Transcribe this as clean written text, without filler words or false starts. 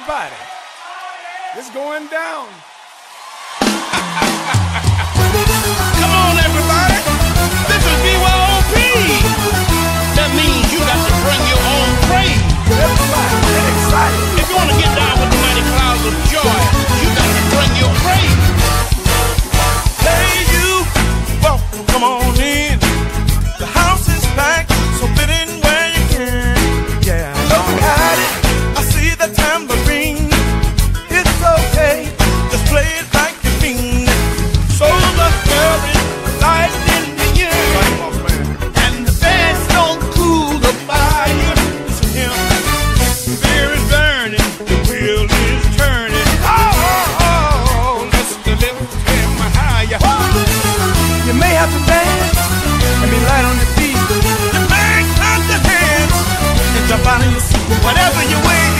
everybody. It's going down. Come on, everybody. This is BYOP. That means you got to bring your own praise. Everybody, get excited. If you want to get down with the mighty clouds of joy, you got to bring your praise. Hey, you, well, come on in. The house is packed, so fit in where you can. Yeah, Look at it. I see the tambourine. It's okay, just play it like you mean. So much courage, light in the air, and the band's don't cool the fire. Listen here, the beer is burning, the wheel is turning. Oh, let's lift him higher. You may have to dance and be light on your feet. The man clap your hands and jump out of your seat. Whatever you wear.